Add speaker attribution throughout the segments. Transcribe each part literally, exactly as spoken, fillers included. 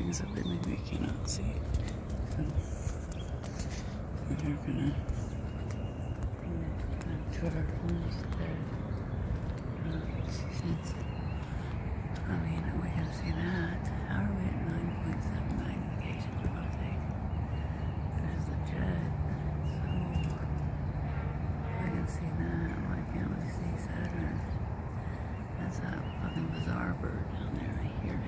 Speaker 1: things that we maybe cannot see. So we're gonna connect to our phones there. Since, I mean, we can see that. How are we at nine point seven magnification for God's sake? There's the jet. So we can see that. Why can't we see Saturn? That's that fucking bizarre bird down there. I hear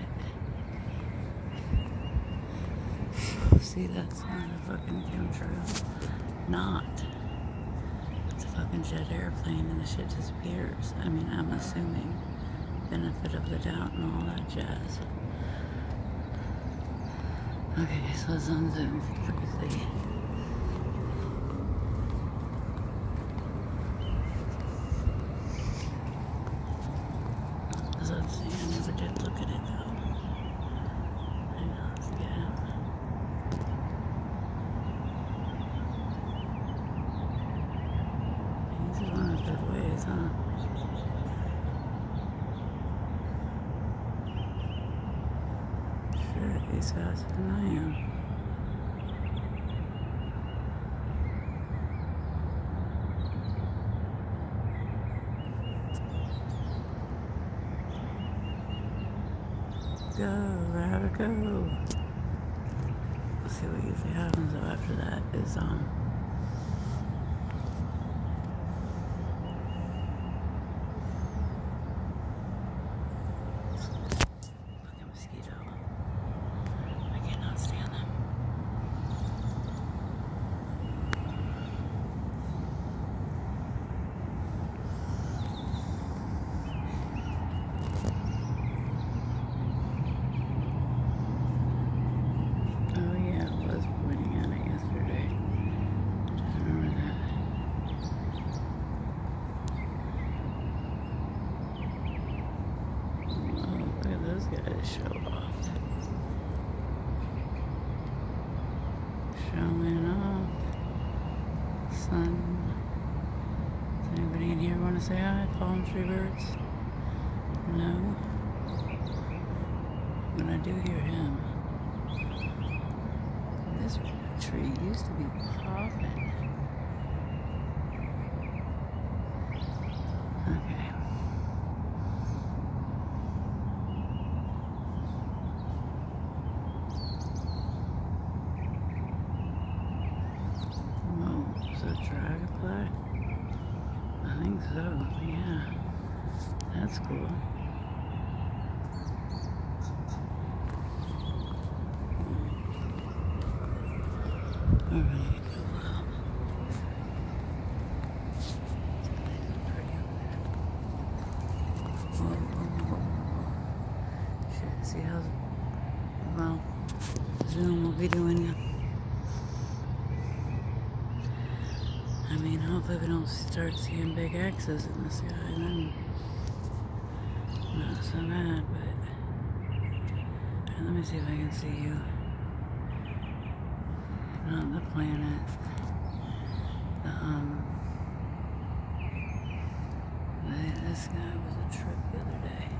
Speaker 1: it. See, that's not a fucking chemtrail. Not. It's a fucking jet airplane and the shit disappears. I mean, I'm assuming benefit of the doubt and all that jazz. Okay, so let's unzoom quickly. As I've seen, I never did look at it though. Hang on, let's get out. He's going a good ways, huh? Shit, he's faster than I am. Go, rabbit, go. Let's see what usually happens though after that is, um, fucking mosquito. I cannot stand them. Oh yeah, I was pointing at it yesterday. Just remember that. Oh, look at those guys show off. Showing off. Sun. Does anybody in here want to say hi? Palm tree birds? No? But I do hear him. This tree used to be popping. Okay. Whoa, is that a dragonfly? I think so, yeah. That's cool. Alright, well. Whoa, whoa, whoa, whoa. Shit, see how well Zoom will be doing you. I mean, hopefully we don't start seeing big X's in the sky, and then not so bad, but right, let me see if I can see you. Not the planet. The, um, the, this guy was a trip the other day.